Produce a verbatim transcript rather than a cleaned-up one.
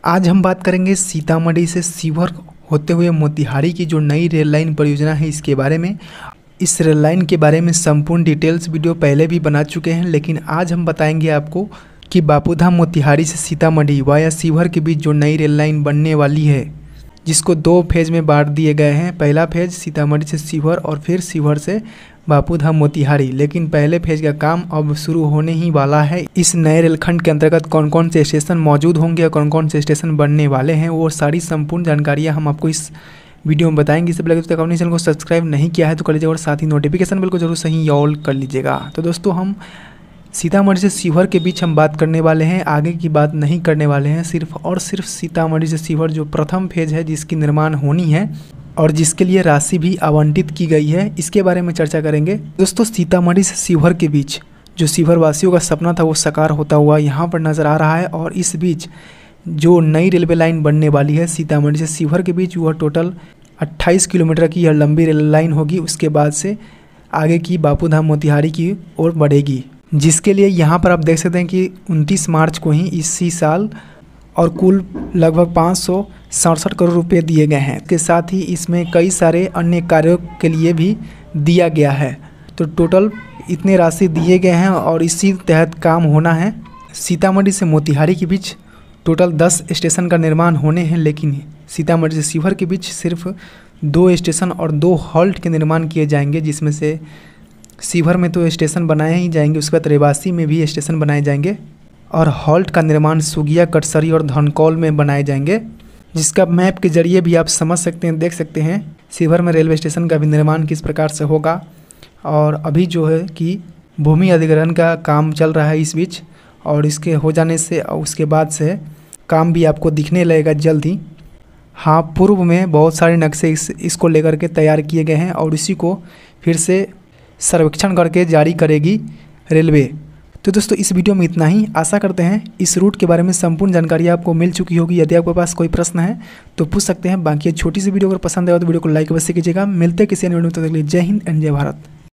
आज हम बात करेंगे सीतामढ़ी से शिवहर होते हुए मोतिहारी की जो नई रेल लाइन परियोजना है इसके बारे में। इस रेल लाइन के बारे में संपूर्ण डिटेल्स वीडियो पहले भी बना चुके हैं, लेकिन आज हम बताएंगे आपको कि बापूधाम मोतिहारी से सीतामढ़ी वाया शिवहर के बीच जो नई रेल लाइन बनने वाली है, जिसको दो फेज में बांट दिए गए हैं। पहला फेज सीतामढ़ी से शिवहर और फिर शिवहर से बापूधाम मोतिहारी। लेकिन पहले फेज का काम अब शुरू होने ही वाला है। इस नए रेलखंड के अंतर्गत कौन कौन से स्टेशन मौजूद होंगे और कौन कौन से स्टेशन बनने वाले हैं, वो सारी संपूर्ण जानकारियाँ हम आपको इस वीडियो में बताएंगे। इससे पहले अपने चैनल को सब्सक्राइब नहीं किया है तो कर लीजिएगा और साथ ही नोटिफिकेशन बिल को जरूर सही ऑल कर लीजिएगा। तो दोस्तों, हम सीतामढ़ी से शिवहर के बीच हम बात करने वाले हैं, आगे की बात नहीं करने वाले हैं। सिर्फ और सिर्फ सीतामढ़ी से शिवहर जो प्रथम फेज है जिसकी निर्माण होनी है और जिसके लिए राशि भी आवंटित की गई है, इसके बारे में चर्चा करेंगे। दोस्तों, सीतामढ़ी से शिवहर के बीच जो शिवहर वासियों का सपना था वो साकार होता हुआ यहाँ पर नज़र आ रहा है। और इस बीच जो नई रेलवे लाइन बनने वाली है सीतामढ़ी से शिवहर के बीच, वह टोटल अट्ठाईस किलोमीटर की यह लंबी रेल लाइन होगी। उसके बाद से आगे की बापूधाम मोतिहारी की ओर बढ़ेगी, जिसके लिए यहाँ पर आप देख सकते हैं कि उनतीस मार्च को ही इसी साल और कुल लगभग पाँच सौ सड़सठ करोड़ रुपए दिए गए हैं। इसके साथ ही इसमें कई सारे अन्य कार्यों के लिए भी दिया गया है। तो टोटल इतने राशि दिए गए हैं और इसी तहत काम होना है। सीतामढ़ी से मोतिहारी के बीच टोटल दस स्टेशन का निर्माण होने हैं, लेकिन सीतामढ़ी से शिवहर के बीच सिर्फ दो स्टेशन और दो हॉल्ट के निर्माण किए जाएंगे, जिसमें से शिवहर में तो स्टेशन बनाए ही जाएंगे, उसके बाद रेवासी में भी स्टेशन बनाए जाएंगे और हॉल्ट का निर्माण सुगिया, कटसरी और धनकौल में बनाए जाएंगे, जिसका मैप के जरिए भी आप समझ सकते हैं, देख सकते हैं शिवहर में रेलवे स्टेशन का भी निर्माण किस प्रकार से होगा। और अभी जो है कि भूमि अधिग्रहण का काम चल रहा है इस बीच, और इसके हो जाने से उसके बाद से काम भी आपको दिखने लगेगा जल्द ही। हाँ, पूर्व में बहुत सारे नक्शे इस इसको लेकर के तैयार किए गए हैं और इसी को फिर से सर्वेक्षण करके जारी करेगी रेलवे। तो दोस्तों, इस वीडियो में इतना ही। आशा करते हैं इस रूट के बारे में संपूर्ण जानकारी आपको मिल चुकी होगी। यदि आपके पास कोई प्रश्न है तो पूछ सकते हैं। बाकी छोटी सी वीडियो अगर पसंद आए तो वीडियो को लाइक अवश्य कीजिएगा। मिलते हैं किसी अन्य वीडियो में, तब तक के लिए जय हिंद एंड जय भारत।